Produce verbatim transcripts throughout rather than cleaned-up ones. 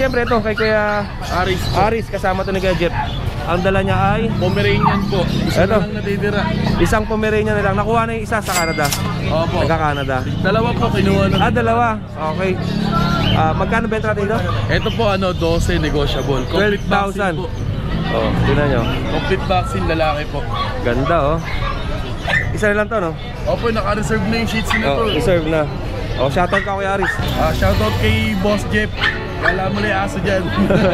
syempre ito kay Kuya Aris. Aris, kasama to ni Kuya Jeff. Ang dala niya ay Pomeranian po. Isa Ito. na lang natitira. isang Pomeranian na lang. Nakuha na yung isa sa Canada. Opo. Taga-Canada. Dalawa po kinuha na. Ah, dalawa. Okay. Ah, magkano benta natin ito? Ito po ano, twelve negotiable. Complete twelve thousand. vaccine po. Oh, tingnan nyo. Complete vaccine, lalaki po. Ganda oh. Isa na lang to, no? Opo, naka-reserve na yung sheets na Oh, to. reserve na. Oh, shoutout ka Kuya Aris. Ah, shoutout kay Boss Jeff. Kala mo na yung aso dyan.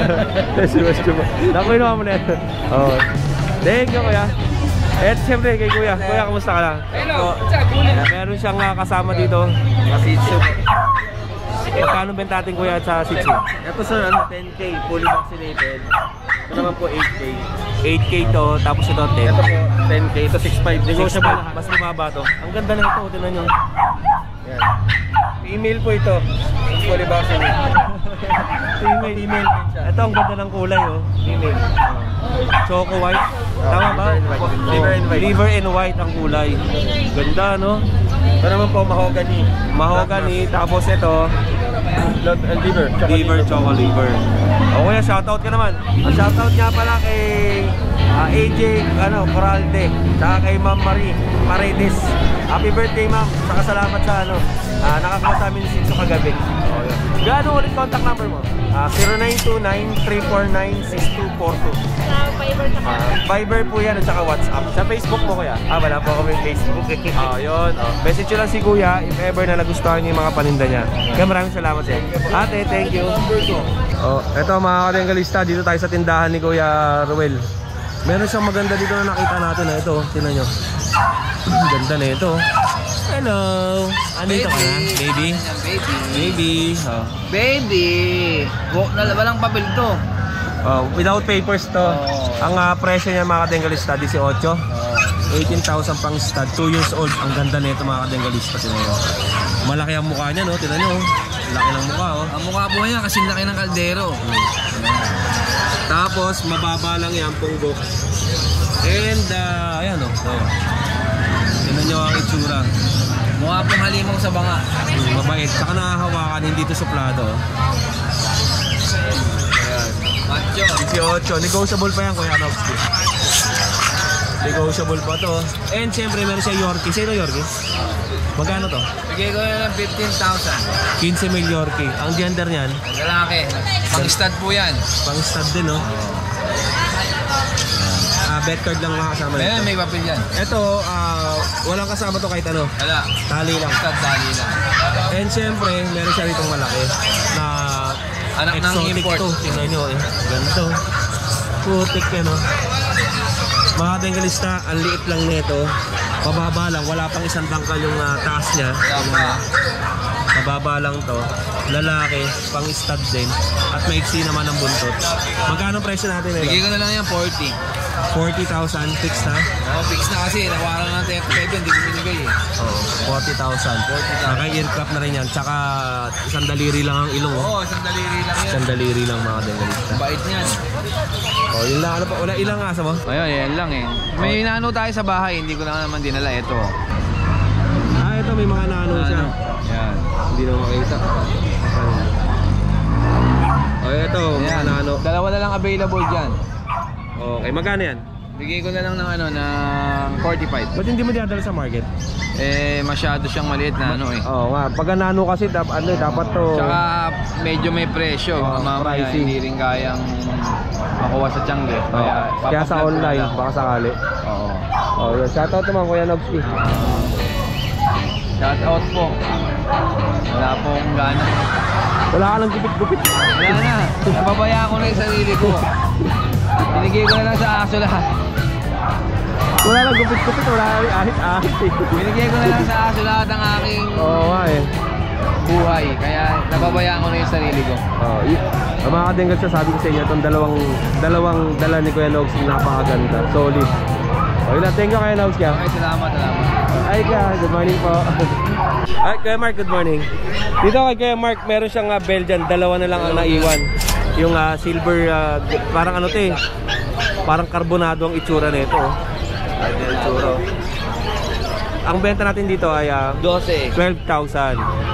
Naku, inuha mo na yan. Oh. Thank you, Kuya. Eh, siyempre kay Kuya. Kuya, kamusta ka lang? Hello. Meron siyang uh, kasama dito. Masitsu. Magkano benta natin Kuya sa Sitsu? Ito sir, ano, ten K, fully vaccinated. Ito naman po eight K. eight K to, tapos ito ten. Ito po, ten K. Ito six five. Negotiable. Negotiable. Mas bumaba to. Ang ganda na ito, tingnan nyo. Yan. Female po ito. Fully vaccinated. Female. Female din siya. Ito ang ganda ng kulay oh. Female. Choco white. Tama ba? Liver and white. Liver and white ang kulay. Ganda no? Ito naman po, mahogany. Mahogany. Tapos ito, Blood and liver. liver, choco liver. O kuya, shoutout ka naman. Ang shoutout nga pala kay uh, A J ano, Coralde. Saka kay Ma'am Marie Paredes. Happy birthday ma'am. Saka salamat sa ano. Uh, nakakuha sa amin si Sitsu kagabi. O, yun. Gaano ulit contact number mo? Uh, zero nine two nine, three four nine, six two four two. Sa Viber na Uh, Viber po yan at saka WhatsApp. Sa Facebook mo kuya? Ah, wala po kami Facebook. Ah, yun. Oh. Message nyo lang si kuya if ever na nagustuhan niyo yung mga paninda niya. Kaya maraming salamat sir. Ate, thank you. Oh, eto mga katenggalista, dito tayo sa tindahan ni Kuya Ruel. Meron siyang maganda dito na nakita natin na ito. Tingnan nyo. Ganda na ito. Hello. Andito ka na? Baby? Baby. Baby. Oh. Baby. Walang papel to. Oh, without papers to. Oh. Ang uh, presyo niya mga katenggalista, eighteen. eighteen thousand pang stud, two years old. Ang ganda nito mga katenggalista. Tingnan nyo. Malaki ang mukha niya, no? Tingnan nyo. Laki ng mukha, oh. Ang mukha po niya kasi laki ng kaldero. Tapos, mababa lang yan, punggok. And, uh, ayan, oh. Oh. Tingnan nyo ang itsura. Mukha pong halimaw sa banga. Hmm, mabait. Saka nakahawakan, hindi to suplado. Ayan. Macho. eighteen. Negotiable pa yan, Kuya Nobski. Negotiable pa to. And, siyempre, meron siya Yorkie. Sino Yorkie? Magkano to? Bigay ko na ng fifteen thousand. fifteen mil Yorkie. Ang gender niyan? Lalaki. Pang-stud po yan. Pang stud din, no? Ah, bet card lang makakasama Meron, nito. may papel yan. Ito, ah, walang kasama to kahit ano. Wala. Tali lang. Stud dali lang. And siyempre, meron siya ritong malaki na Anak ng exotic import. to. Tingnan nyo eh. Ganito. Putik yan, no? Mga tenggalista, ang liit lang nito. Mababa lang. Wala pang isang tangkal yung uh, taas niya. Tama. Mababa lang to. Lalaki, pang stud din. At maiksi naman ang buntot. Magkano presyo natin Bigay ito? ko na lang yan forty. forty thousand fixed na? Oh, fix na kasi. Nakuha lang ng thirty-seven. Hindi ko binigay eh. Oo, forty thousand. Naka-aircraft na rin yan. Tsaka isang daliri lang ang ilong. Oo, Oh. oh, isang daliri lang yan. Isang daliri lang mga dengalista. Bait niyan. Oh, yun lang. Ano pa? Wala ilang asa mo? Ayun, yan lang eh. May nano tayo sa bahay. Hindi ko lang naman dinala. Ito. Ah, ito may mga nano siya. Yan. Hindi na makita. Oh, ito, mga Yan. nano. Dalawa na lang available dyan. Okay, magkano yan? Bigay ko na lang ng ano, ng forty-five. Ba't hindi mo dinadala sa market? Eh, masyado siyang maliit na ano eh. Oo nga, pag nano kasi dap, ano, eh, dapat to. Tsaka medyo may presyo. Oh, Mamaya pricey. hindi rin kayang makuha sa Tiangge. Oh, Kaya, kaya sa papaplug ko na online, lang. baka sakali. Oo. Oh, yun. Shoutout naman Kuya Nobski. Shout out po. Wala pong gana. Wala ka lang gupit-gupit. Wala na. Nababayaan ko na yung sarili ko. Binigay ko na lang sa aso lahat. Wala lang gupit-gupit, wala ka rin ahit-ahit eh. Binigay ko na lang sa aso lahat ang aking Oo nga eh. buhay. Kaya nababayaan ko na yung sarili ko. Oh, y- ang mga kadenggal siya, sabi ko sa inyo, itong dalawang, dalawang dala ni Kuya Nobski, napakaganda. Solid. Okay lang, thank you Kuya Nobski. Okay, salamat, salamat. Ay ka, good morning po. Ay, Kuya Mark, good morning. Dito kay Kuya Mark, meron siyang uh, Belgian, dalawa na lang ang naiwan. Yung uh, silver, uh, parang ano to eh, parang karbonado ang itsura nito. Oh. Ay, yung itsura. Ang benta natin dito ay uh, twelve. twelve thousand.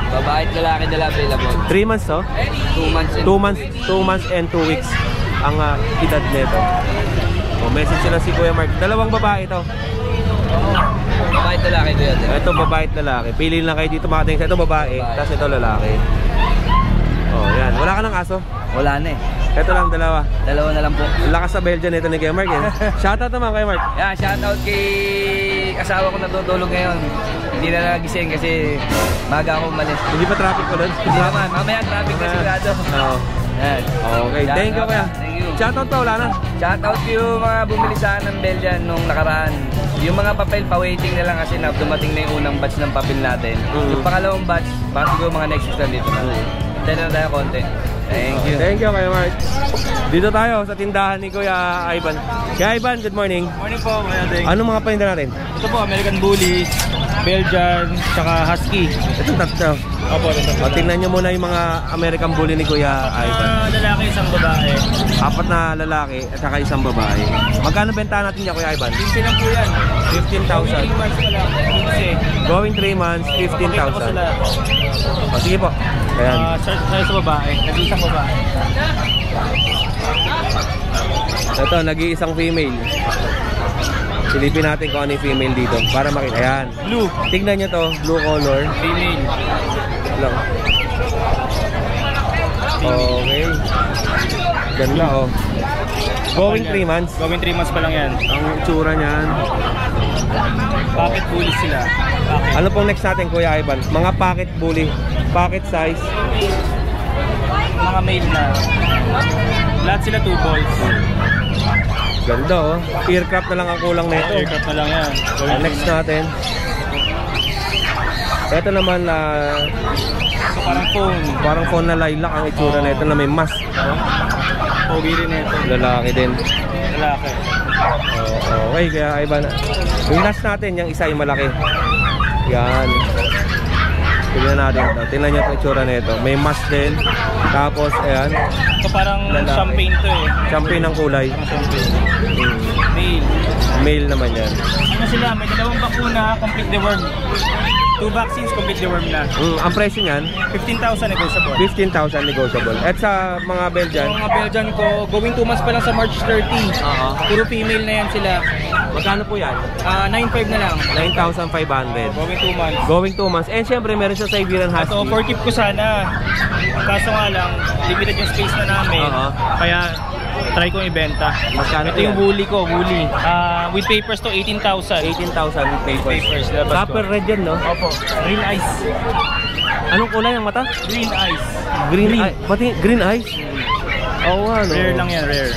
Babae at lalaki nila available. three months, oh. two months and two months, two months and two weeks ang uh, edad nito. O, message sila si Kuya Mark. Dalawang babae ito. Babae at lalaki ko yan. Ito babae at lalaki. Pili lang kayo dito mga tingin. Ito babae, Babae. tapos ito lalaki. Oh, yan. Wala ka ng aso? Wala na eh. Ito lang, dalawa. Dalawa na lang po. Ang lakas sa Belgian ito ni Kuya Mark. Eh. Shoutout naman kay Mark. Yeah, shoutout kay asawa ko natutulog ngayon. Hindi na nagising kasi maga ako umalis. Hindi pa traffic ko doon? Hindi naman, mamaya traffic na sigurado. Oo. Yan. Okay, thank you Kuya. Thank you. Shoutout pa, wala na. Shoutout ko yung mga bumili sa akin ng Belgian nung nakaraan. Yung mga papel, pa-waiting na lang kasi na dumating na yung unang batch ng papel natin. Mm. Yung pangalawang batch, baka siguro mga next week na dito na. Hintay na tayo konti. Thank you. Thank you Kuya Mark. Dito tayo sa tindahan ni Kuya Ivan. Kuya Ivan, good morning. Morning po, Kuya Deng. Anong mga paninda natin? Ito po, American Bully, Belgian, tsaka Husky. Ito tatlo. Opo, ito po. O, tingnan nyo muna yung mga American Bully ni Kuya Ivan. Mga lalaki, isang babae. Apat na lalaki at saka isang babae. Magkano benta natin niya Kuya Ivan? fifteen lang po yan. fifteen thousand. three months pa lang. Kasi, Going three months, fifteen pakita ko thousand. sila. O sige po. Ayan. Uh, sa, sa babae, nag-isang babae. Ito, nag-iisang female. Silipin natin kung ano yung female dito para makita. Ayan. Blue, Tignan nyo to, blue color. female. Lang. Okay. Ganda oh. Going three months. Going three months pa lang yan. Ang itsura niyan. Pocket bully sila. Pocket. Ano pong next natin Kuya Ivan? Mga pocket bully. Pocket size. Mga male na. Lahat sila two balls. Ganda oh. Earcraft na lang ang kulang nito. Aircraft na lang yan. Uh, next natin. Ito naman na So, parang phone. parang phone na lilac ang itsura Oh. nito na may mask. Pogi rin ito. Lalaki din. Lalaki. Oh, okay, kaya Ivan. Yung last natin, yung isa yung malaki. Yan. Tingnan natin ito. Tingnan nyo ito itsura nito. May mask din. Tapos, ayan. So, parang Lalaki. champagne to eh. Champagne ng kulay. Parang champagne. Hmm. Male. Male naman yan. Ano sila? May dalawang bakuna, complete deworm. Two vaccines, complete deworm na. Mm, ang presyo niyan, fifteen thousand negotiable. fifteen thousand negotiable. At sa mga Belgian, So, mga Belgian ko, going two months pa lang sa March thirty. Oo. Puro female na yan sila. magkano po yan? Ah, nine five na lang. nine thousand five hundred. Going two months. Going two months. And syempre, meron siya Siberian Husky. So, for keep ko sana. Kaso nga lang, limited yung space na namin. Oo. Kaya, try kong ibenta. Magkano Ito po yung yan? bully ko, bully. Ah, with papers to eighteen thousand. eighteen thousand papers. Papers, labas ko. Copper red yan, no? Opo, green eyes. Anong kulay ang mata? Green eyes. Green, Green. eye. Pati green eyes. Oo nga, no? Rare lang yan, rare.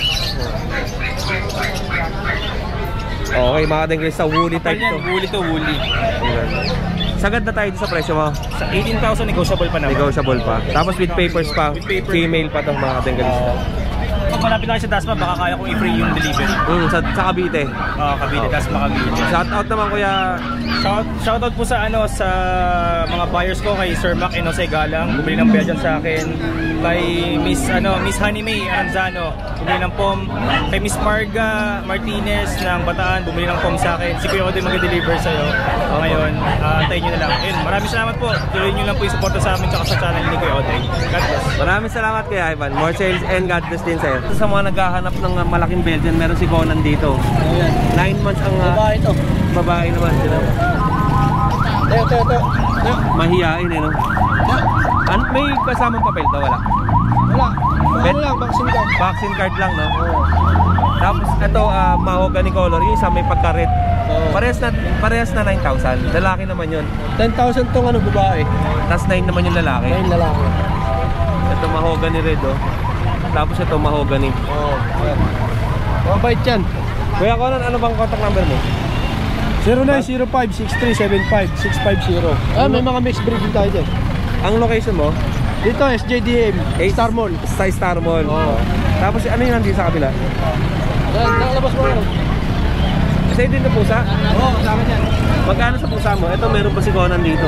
Okay, mga dengles sa woolly Kapal type yan, to. bully to bully. Ayan. Sagad na tayo sa presyo mo. Sa eighteen thousand, negotiable pa naman. Negotiable pa. Tapos with papers pa. With papers. Female pa itong mga dengles. Pag malapit tayo sa Dasma, baka kaya kong i-free yung delivery. Mm, sa, sa Cavite. Ah, Cavite, Dasma, Cavite. Shout out naman kuya. Shout, shoutout po sa ano sa mga buyers ko kay Sir Mac Enose Galang, bumili ng Belgian sa akin. Kay Miss ano Miss Honey May Aranzano, bumili ng pom. Kay Miss Marga Martinez ng Bataan, bumili ng pom sa akin. Si Kuya Odoy mag-deliver sa iyo. Ngayon, uh, antayin niyo na lang. Ayun, maraming salamat po. Tuloy niyo lang po yung suporta sa amin at sa channel ni Kuya Odoy. God bless. Maraming salamat kuya Ivan. More sales and God bless din sa'yo. Sa mga naghahanap ng uh, malaking Belgian, meron si Conan dito. Ayan. nine months ang uh, Babae to. babae naman sila. Ito, ito, ito. Mahihain eh, no? Ano, may kasamang papel daw, wala? Wala. Bet- lang, vaccine card. Vaccine card lang, no? Tapos ito, uh, mahogany color, yung isa may pagka-red. Parehas na, parehas na nine thousand. Lalaki naman yun. ten thousand tong ano, babae. Tapos nine naman yung lalaki. Ayun lalaki. Ito mahogany red, oh. Tapos ito mahogany. Oo. Oh, mabait yan. Kuya Conan, ano bang contact number mo? zero nine zero five six three seven five six five zero. Ah, may mga mixed breed din tayo dyan. Ang location mo? Dito, S J D M, Star Mall. Sa Star Mall. Oo. Tapos ano yung nandito sa kabila? Yan, nakalabas mo yan. Sa'yo din na pusa? Oo, kasama yan. Magkano sa pusa mo? Ito meron pa si Conan dito.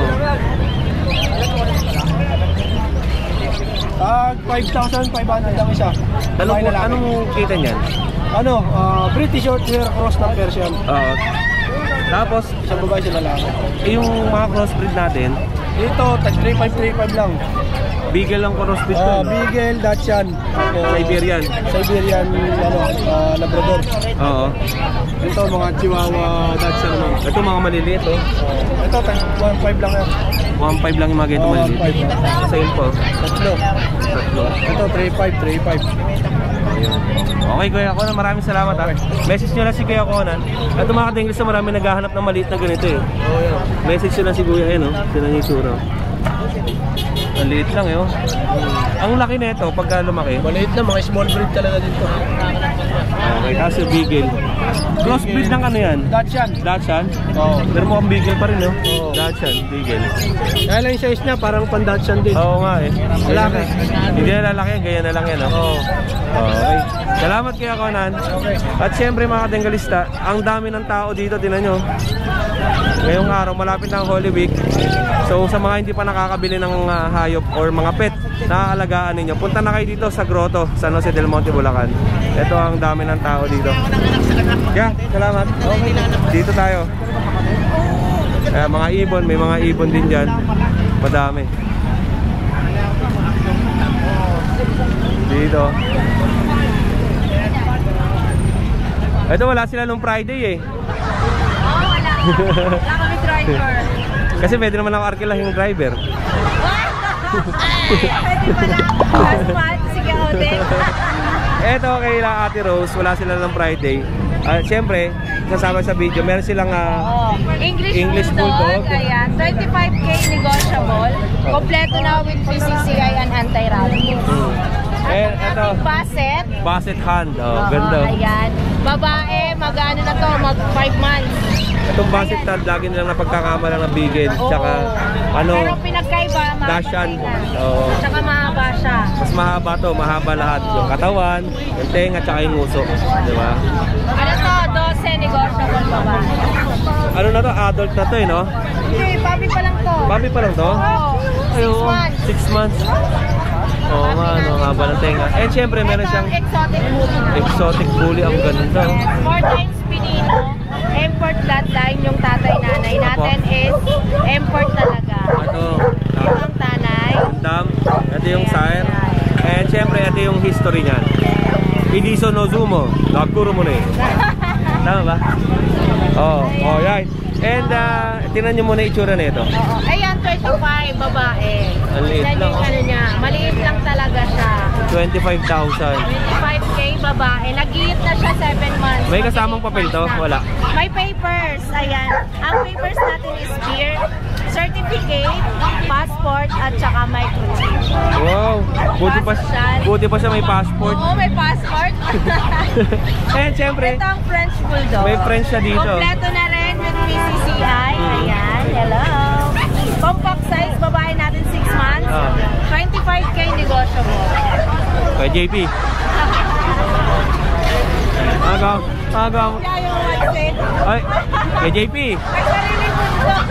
Tag five thousand five hundred lang isa. Ano Babae po, lalaki. anong kita niyan? Ano, ah, British short hair cross ng Persian. Oo. Tapos, Sa babae sa lalaki. eh, yung mga crossbreed natin, Dito, tag three five three five lang. Beagle lang cross breed Ah, ko. Beagle, Dachshund. Tapos, Siberian. Siberian, ano, ah, Labrador. Oo. Ito, mga Chihuahua, Dachshund naman. Ito mga maliliit oh. Ito, tag one five lang yan. one five lang yung mga ganito Oh, maliliit. one five. Sale po. Tatlo. Tatlo. Ito, three five three five. Okay Kuya Conan, maraming salamat ha. Message nyo lang si Kuya Conan. At mga ka-Denglis na marami naghahanap ng maliit na ganito eh. Oh, yeah. Message nyo lang si Kuya eh no. Sila niya yung sura. Ang liit lang eh oh. Ang laki na ito pagka lumaki. Maliit na, mga small breed talaga dito. Okay, kasi Beagle. Crossbreed ng ano yan? Dachshund. Dachshund? Oo. Pero mukhang Beagle pa rin no? Oo. Dachshund, Beagle. Kaya lang yung size niya, parang pan-Dachshund din. Oo nga eh. Lalaki. Hindi na lalaki yan, ganyan na lang yan oh. Oo. Okay. Salamat Kuya Conan. At syempre mga ka-Denggalista, ang dami ng tao dito, tinan nyo. Ngayong araw, malapit na ang Holy Week. So sa mga hindi pa nakakabili ng uh, hayop or mga pet na aalagaan ninyo, punta na kayo dito sa Grotto, San Jose del Monte, Bulacan. Ito ang dami ng tao dito. Yeah, salamat. Okay. Dito tayo. Eh, mga ibon, may mga ibon din dyan. Madami. Dito. Ito wala sila nung Friday eh. Oo, wala. Wala kami driver. Kasi pwede naman ako arkilah yung driver. Pwede pala. Asphalt, sige, Odin. Eto kay Ate Rose, wala sila ng Friday. Uh, Siyempre, kasama sa video, meron silang uh, English, English Bulldog. Bulldog. Ayan, twenty-five K negotiable. Kompleto na with B C C I and anti-rally. Eh, At eto. ang ating Basset. Basset Hand. Oh, Oo, ganda. ayan. Babae, mag-ano na to, mag five months. Itong Basset Hand, lagi nilang napagkakamalang ng Beagle. Oo. Tsaka, ano, Pero pinagkaiba, mahaba Dachshund. tayo. Oo. Tsaka mahaba siya. mas mahaba to, mahaba lahat. Yung katawan, yung tenga, tsaka yung uso. Di ba? Ano to, twelve negotiable babae. Ano na to? Adult na to eh, no? Hindi, papi pa lang to. Papi pa lang to? Oo, six Ayun, months. Six months. Oo oh, nga, no, haba ng tenga. And syempre, meron Ito siyang ang exotic bully. exotic bully. Ang ganda. Yes, four times pinino. Import bloodline yung tatay-nanay natin is import talaga. Ito, Ito ang tanay. dam. Ito yung Ayan, sire. ayan. And syempre, ito yung history niyan. Idiso no Zumo. Nakuro mo na eh. Tama ba? Oo, oh, oh, right. And uh, tinan nyo muna itsura na ito. Oo. Ayan, twenty-five, babae. Ang liit Tignan lang, yung oh. ano niya. Maliit lang talaga siya. twenty-five thousand. twenty-five K, babae. Nag-iit na siya seven months. May kasamang papel to? Na. Wala. May papers. Ayan. Ang papers natin is beer, certificate, passport, at saka microchip. Wow. Buti pa, Passport. buti pa siya may passport. Oo, may passport. And syempre, Ito ang French Bulldog. may French siya dito. Kompleto na rin with B C C I. Ayan, hello. Compact size, babae natin six months. Ah. twenty-five K negotiable. Kay J P. Agaw. Agaw. Kaya yung what's it? Ay, kay J P. May sariling bulldog.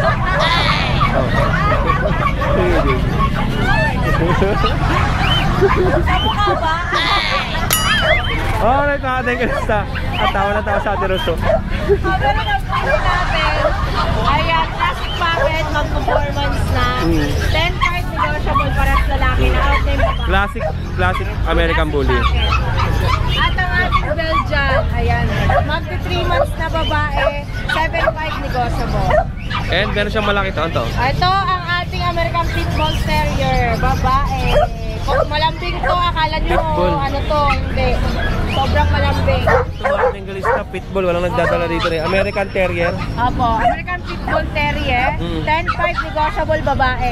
Sa mukha ba? Oh, nagkakatay ka sa at tawa na tawa sa Ate Rose. Oh, pero nagpili natin. Ayan, classic packet, mag-performance na. Mm. ten five negotiable para sa lalaki na out name babae. Classic, classic American Bully. At ang ating Belgian, ayan, magti three months na babae, seven five negotiable. And meron siyang malaki to. Ito. Ito ang ating American Pit Bull Terrier, babae. Kung malambing to, akala nyo Pitbull. ano to, hindi. Sobrang malambing. Ito mga Bengalista, pitbull. Walang nagdadala dito rin. American Terrier. Apo, American Pit Bull Terrier, Mm. ten five negotiable babae.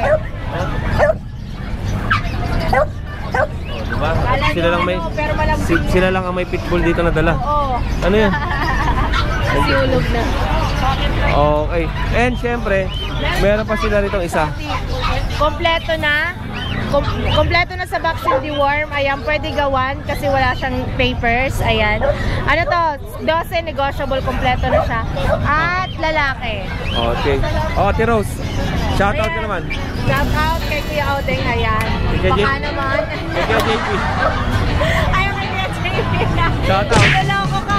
Oh, diba? Akala Sila nyo lang may ano, pero malambing. si- sila lang ang may pitbull dito na dala. Oo. Ano yan? Kasi ulog na. Okay. And syempre, meron pa sila rito isa. Kompleto na. Kom kompleto na sa vaccine deworm. Ayan, pwede gawan kasi wala siyang papers. Ayan. Ano to? twelve negotiable. Kompleto na siya. At lalaki. Okay. Oh, Ate Rose. Shout out ka naman. Shout out kay Kuya Audeng. Ayan. Kay J- Baka naman. Kay Kuya J P. Ayaw kay Kuya J P. Shout out. Naloko ka.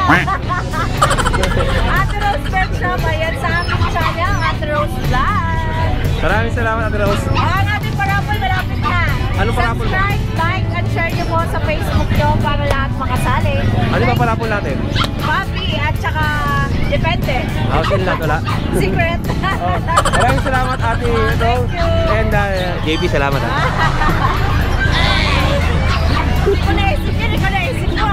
Ate Rose Pet Shop. Ayan sa aming channel. Ate Rose Vlog. Maraming salamat, Ate Rose. Ang ating parapol malapit na. Anong parapol mo? Subscribe, like, and share nyo po sa Facebook nyo para lahat makasali. Ano ba pala po natin? Papi at saka depende. Ah, sila lahat wala. Secret. Oh. Maraming salamat, Ate Rose. Thank you. And uh, J P, salamat. Ha? Ikaw naisip yun, ikaw naisip mo.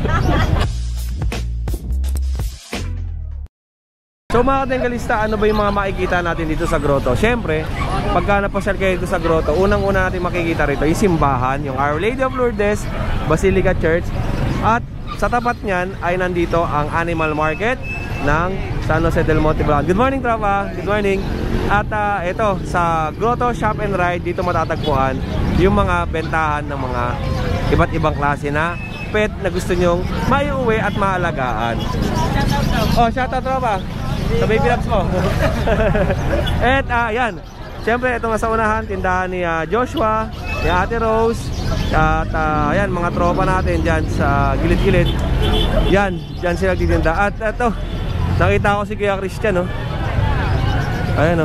So mga katinggalista, ano ba yung mga makikita natin dito sa grotto? Siyempre, pagka napasyal kayo dito sa grotto, unang-una natin makikita rito yung simbahan, yung Our Lady of Lourdes Basilica Church. At sa tapat niyan ay nandito ang animal market ng San Jose del Monte, Bulacan. Good morning, tropa! Good morning! At uh, ito, sa Grotto Shop and Ride, dito matatagpuan yung mga bentahan ng mga iba't ibang klase na pet na gusto nyong maiuwi at maalagaan. Oh, shoutout, tropa! Sa baby labs mo. At uh, yan, siyempre ito nga sa unahan, tindahan ni uh, Joshua, ni Ate Rose. At uh, yan, mga tropa natin dyan sa gilid-gilid. Yan, dyan sila titinda. At ito, nakita ko si Kuya Christian, no? Ayan, no?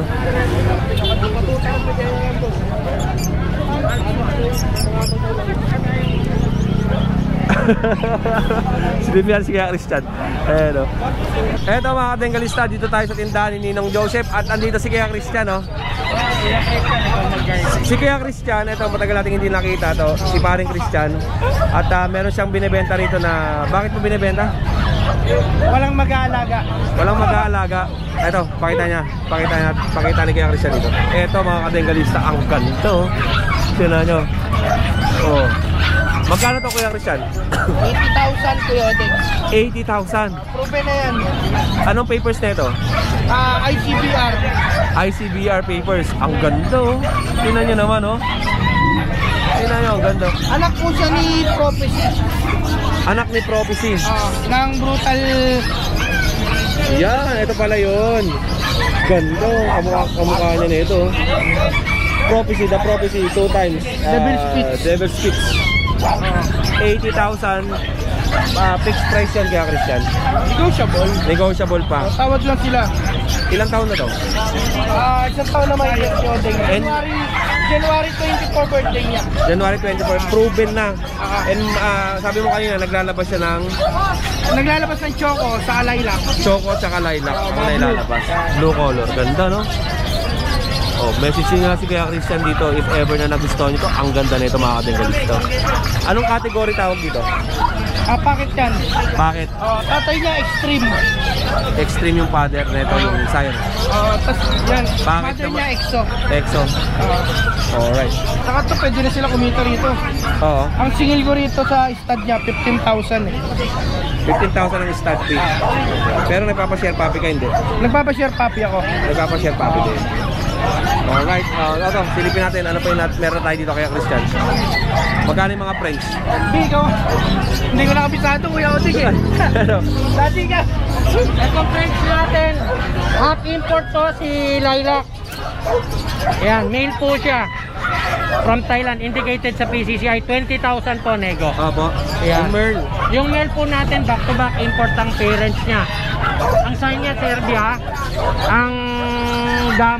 Sinipihan si Kuya Christian. Ayan, no? Eto mga katinggalista, dito tayo sa tindahan ni Ninong Joseph. At andito si Kuya Christian, no? Si Kuya Christian, ito matagal natin hindi nakita to, si paring Christian. At uh, meron siyang binibenta rito na, bakit mo binibenta? Walang mag-aalaga. Walang mag-aalaga. Ito, pakita niya, pakita niya, pakita ni Kuya Christian dito. Ito mga katinggalista, ang ganito. Sino nyo? Oh. Magkano to, Kuya Christian? eighty thousand Kuya Odeng. eighty thousand. Proven na yan. Anong papers na ito? Ah, I C B R. I C B R papers. Ang ganda, oh. Tingnan nyo naman, oh. Tingnan nyo, ang ganda. Anak po siya ni Prophecy. Anak ni Prophecy. Ah, ng brutal. Yan, ito pala yun. Ganda, kamukha, kamukha niya na ito. Prophecy, the Prophecy, two times. Uh, Devil's Spits. Devil's Spits. eighty thousand. Uh, fixed price yan kaya Christian. Negotiable. Negotiable pa. Oh, tawad lang sila. Ilang taon na to? Ah, isang taon na may si Odeng. And- January, January twenty-four birthday niya. January twenty-four, proven na. And uh, sabi mo kanina, naglalabas siya ng Naglalabas ng choco sa lilac. choco at saka lilac. Ang nailalabas. Blue color. Ganda, no? Oh, message nyo nga si Kuya Christian dito if ever na nagustuhan nyo to. Ang ganda na ito mga katinggalista. Anong category tawag dito? Ah, bakit yan? Bakit? Oh, tatay niya extreme. Extreme yung father na ito, yung sire. Oh, tas yan. Bakit Mother naman? niya exo. Exo. Oh. Alright. Saka to, pwede na sila kumita rito. Oo. Ang singil ko rito sa stud niya, fifteen thousand eh. fifteen thousand ang stud fee. Pero nagpapashare papi ka hindi? Nagpapashare papi ako. Nagpapashare papi din. Alright. Uh, ito, silipin natin. Ano pa yung nat meron tayo dito kaya Christian? Magkano yung mga French? Hindi ko. Hindi ko nakabisado, Kuya Odeng eh. Ano? Dati ka. Itong French natin, half import to si Lilac. Ayan, male po siya. From Thailand, indicated sa P C C I, twenty thousand po, nego. Opo. Ayan. Yung Merl. Yung male po natin, back to back import ang parents niya. Ang sign niya, Serbia. Ang dam,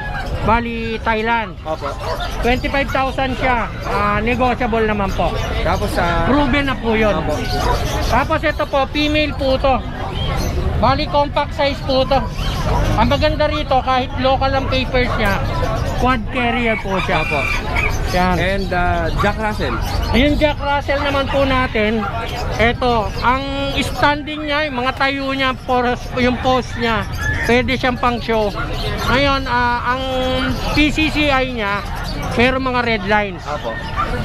bali, Thailand. Opo. twenty-five thousand siya. Ah, negotiable naman po. Tapos sa... Proven na po yun. Opo. Tapos ito po, female po to. Bali, compact size po to. Ang maganda rito, kahit local ang papers niya, quad carrier po siya. Opo. Yan. And uh, Jack Russell. Yung Jack Russell naman po natin, ito, ang standing niya, yung mga tayo niya, poros, yung post niya, pwede siyang pang show. Ngayon, ah, ang P C C I niya, pero mga red lines. Opo.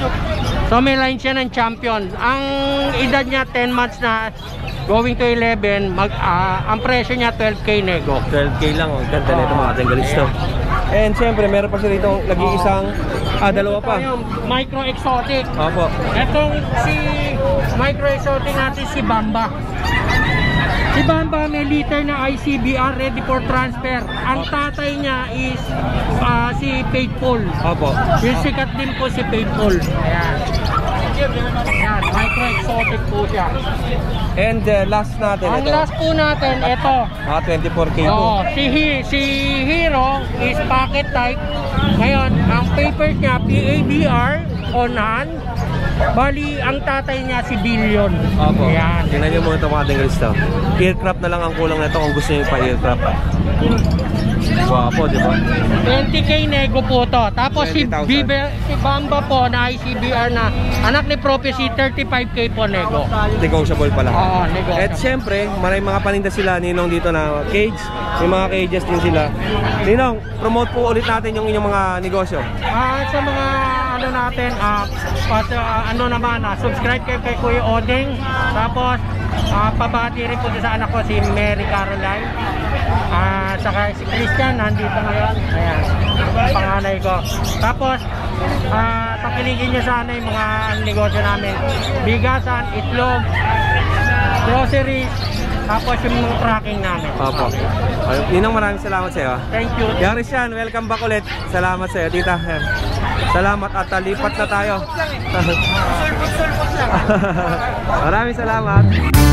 So may line siya ng champion. Ang edad niya, ten months na, going to eleven, mag, ah, ang presyo niya, twelve K nego. twelve K lang. Oh. Ganda na ito mga katinggalista. And siyempre, meron pa siya rito nag-iisang... Ah, dalawa pa. Ito yung micro exotic. Opo. Itong si micro exotic natin si Bamba. Si Bamba may liter na I C B R ready for transfer. Ang tatay niya is uh, si Faithful. Opo. Yung sikat din po si Faithful. Ayan. Yan, micro exotic po siya. And uh, last natin, Ang ito. last po natin, ito. Mga twenty-four K po. Oh, si, Hi, si Hero is pocket type. Ngayon, ang papers niya, P A B R, on hand. Bali, ang tatay niya si Billion. Opo. Yan. Tingnan niyo mo ito mga tingris to. Aircraft na lang ang kulang nito kung gusto niyo pa-aircraft. Guwapo, di ba? twenty K nego po to. Tapos si, twenty thousand. Bibe, si Bamba po na I C B R na anak ni Prophecy, thirty-five K po nego. Negotiable pala. Oo, negotiable. At syempre, maraming mga paninda sila, Ninong, dito na cage. May mga cages din sila. Ninong, promote po ulit natin yung inyong mga negosyo. Ah, sa mga ano natin, ah, pas, ah, ano naman, ah, subscribe kayo kay Kuya Oding. Tapos, ah, pabati rin po sa anak ko si Mary Caroline. Ah, saka si Christian, nandito ngayon. Ayan, panganay ko. Tapos, ah, pakiligin nyo sana yung mga negosyo namin. Bigasan, itlog, groceries, tapos yung mga tracking namin. Opo. Ay, Ninong, maraming salamat sa iyo. Thank you. Yang Christian, welcome back ulit. Salamat sa iyo, tita. Ayan. Salamat at uh, lipat na tayo. Maraming salamat.